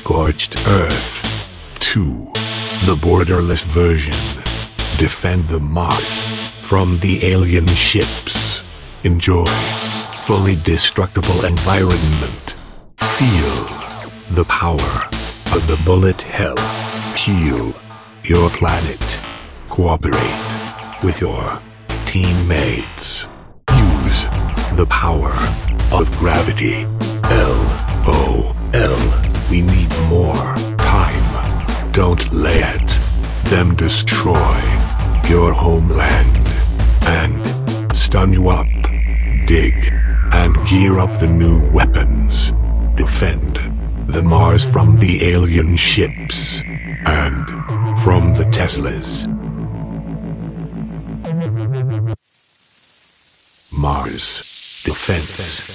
Scorched Earth. 2. The borderless version. Defend the Mars from the alien ships. Enjoy fully destructible environment. Feel the power of the bullet hell. Heal your planet. Cooperate with your teammates. Use the power of gravity. LOL. We need more time. Don't let them destroy your homeland and stun you up. Dig and gear up the new weapons. Defend the Mars from the alien ships and from the Teslas. Mars Defense.